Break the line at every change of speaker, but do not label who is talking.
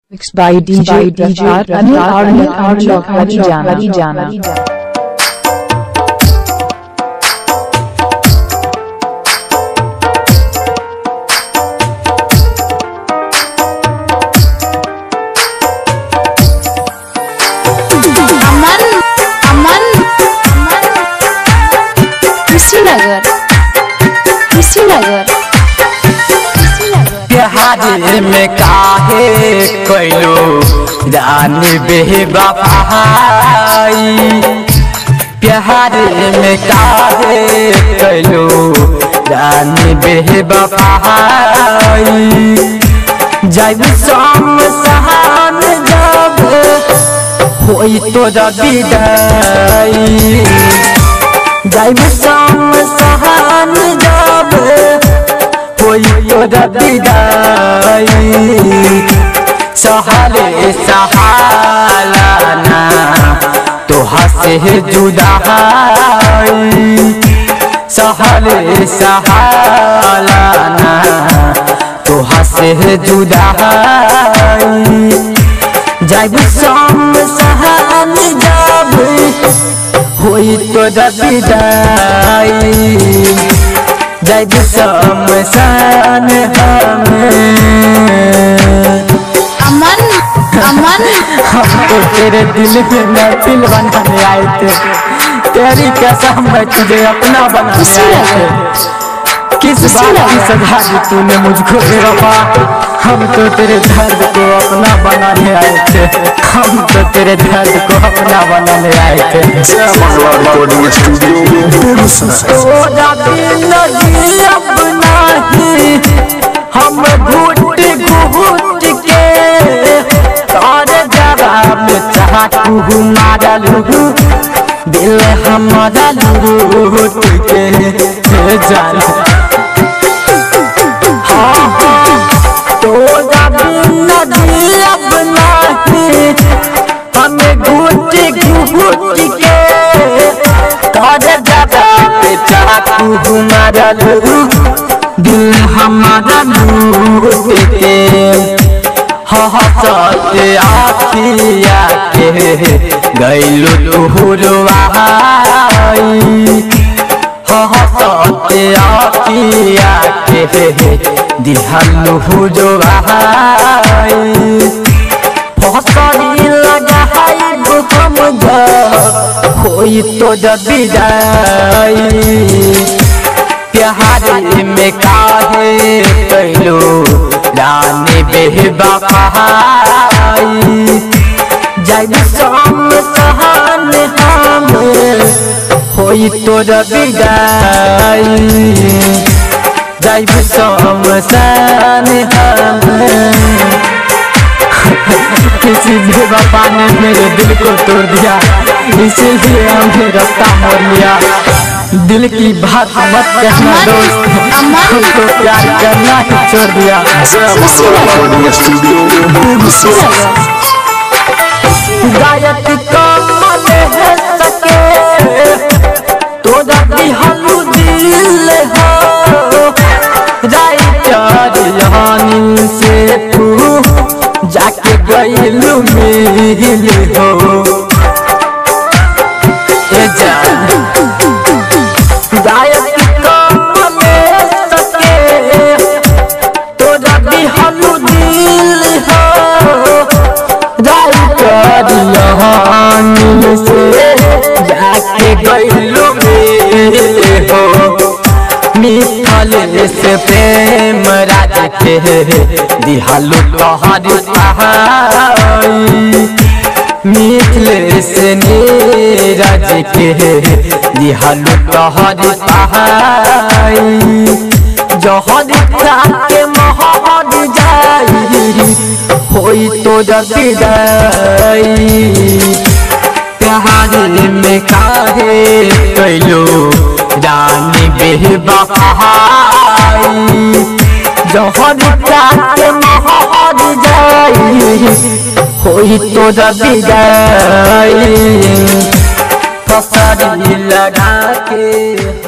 Mixed by DJ Anil Jana.
Bihar में काहे कोइलो रानी बेवफाई। बिहार में काहे कोइलो रानी बेवफाई। जब शमशान जब होई तो विदाई। जब शमशान जब होई तो विदाई। सहले सहालाना तो हसे जुदाई। सहले सहालाना तो हसे जुदाई। जब शमशान जब होई तो विदाई। जब शमशान
अमन
हमको तेरे दिल में महफिल बनाने आए थे। तेरी कसम मैं तुझे अपना बनाने आए थे। किस बात की सजा दी तूने मुझको बेवफा। हम तो तेरे दर्द को अपना बनाने आए थे। हम तो तेरे दर्द को अपना बनाने आए थे। अपना ही हम घुट घुट के और जगह में चाकू मारलू। दिल हमारा लूट के जान। तो अपना ही हमें घुट घुट के और जगह पे चाकू मारलू। दिल हमारा लूट के हंसते आखिया के गइलू तुहरवाई। हंसते आखिया के दिहलू हुरवाई। फसरी लगाई हम होई तो विदाई। बिहार में काहे कैलो रानी बेवफाई। जब शमशान हम होई तो विदाई। जब शमशान हम किसी बेवफा ने मेरे दिल को तोड़ दिया। इसीलिए हमने रास्ता मोड़ लिया। दिल की बात मत कहना दोस्त, हमको प्यार करना ही छोड़ दिया। गायक कमल है सके तो दिहलू दिल हो। राइटर यानी से तू जाके गइलू मिल हो। गायक कमल सके तो दिहलू दिल हो। राइटर यानी से जाके गइलू मिल हो। मिथल से प्रेम राज के दिहलू तोहरी। मिथिल से नीरज के दिहलू तोहरी। जहर के महर जाई होई तो विदाई। बिहार में काहे कैलो रानी बेवफाई। जहर के महर जाई होई तो विदाई। फसरी लगा के